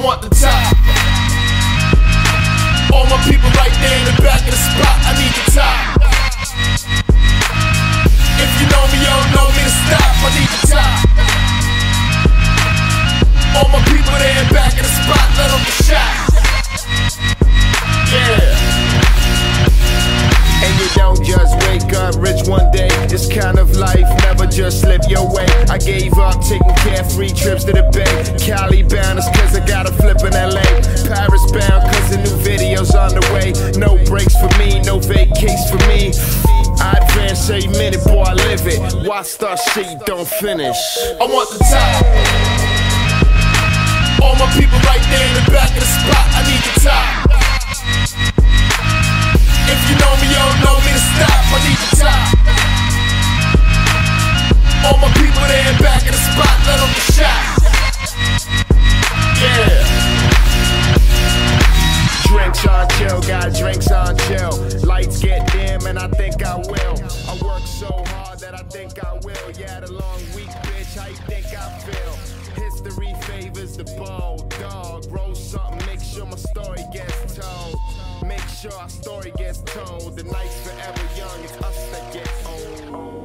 want the top. All my people right there in the back of the spot, I need the top. If you know me, you don't know me to stop, I need the top. All my people there in the back of the spot, let them get shot. Yeah. And you don't just wake up rich one day. This kind of life never just slip your way. I gave up taking carefree trips to the Bay. Cali bound is cause I got a flip in LA. Paris bound cause the new video's on the way. No breaks for me, no vacays for me. I advance every minute, boy, I live it. Why start shit you don't finish? I want the top. All my people right there in the back of the spot, I need the top. If you know me, you don't know me to stop, I need the top. All my people there in back of the spot, let them get shot. Yeah. Drinks on chill, got drinks on chill. Lights get dim and I think I will. I work so hard that I think I will. Yeah, the long week, bitch, how you think I feel? History favors the bold dog. Roll something, make sure my story gets told. Make sure our story gets told. The night's forever young, it's us that get old.